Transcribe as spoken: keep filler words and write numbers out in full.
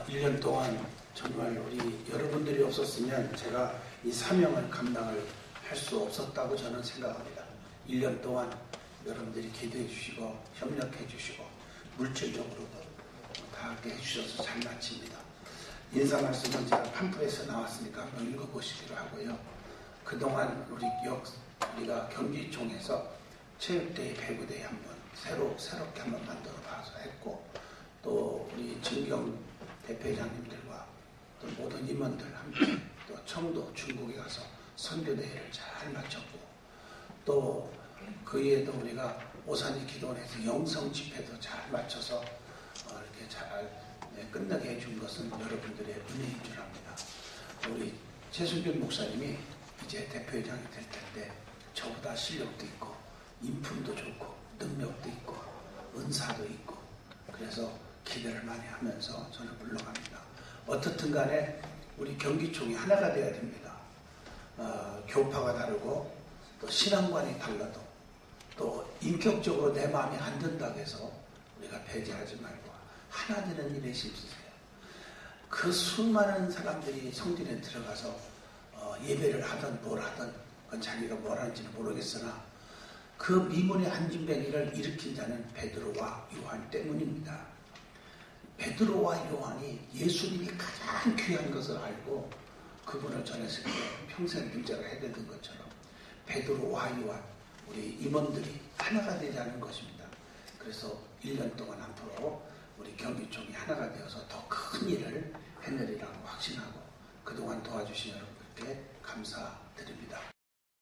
일 년 동안 정말 우리 여러분들이 없었으면 제가 이 사명을 감당을 할 수 없었다고 저는 생각합니다. 일 년 동안 여러분들이 기도해 주시고 협력해 주시고 물질적으로도 다 함께 해주셔서 잘 마칩니다. 인사 말씀은 제가 팜플에서 나왔으니까 한번 읽어보시기로 하고요. 그동안 우리 역, 우리가 경기총에서 체육대회, 배구대회 한번 새로, 새롭게 한번 만들어 봐서 했고, 또 우리 진경 대표장님들과 또 모든 임원들 함께 또 청도, 중국에 가서 선교대회를 잘 마쳤고, 또 그 이에도 우리가 오산리 기도원에서 영성 집회도 잘 마쳐서 어, 이렇게 잘 네, 끝나게 해준 것은 여러분들의 은혜인 줄 압니다. 우리 최순균 목사님이 이제 대표회장이 될 텐데 저보다 실력도 있고 인품도 좋고 능력도 있고 은사도 있고 그래서 기대를 많이 하면서 저는 물러갑니다. 어떻든 간에 우리 경기총이 하나가 되어야 됩니다. 어, 교파가 다르고 또 신앙관이 달라도 또 인격적으로 내 마음이 안 든다고 해서 우리가 배제하지 말고 하나 되는 일에 힘쓰세요. 그 수많은 사람들이 성전에 들어가서 어, 예배를 하든 뭘 하든 그건 자기가 뭘 하는지는 모르겠으나 그 미문의 한진뱅이를 일으킨 자는 베드로와 요한 때문입니다. 베드로와 요한이 예수님이 가장 귀한 것을 알고 그분을 전했을 때 평생 문제가 해결된 것처럼 베드로와 요한 우리 임원들이 하나가 되자는 것입니다. 그래서 일 년 동안 앞으로 우리 경기총이 하나가 되어서 더 큰 일을 해내리라고 확신하고 그동안 도와주신 여러분께 감사드립니다.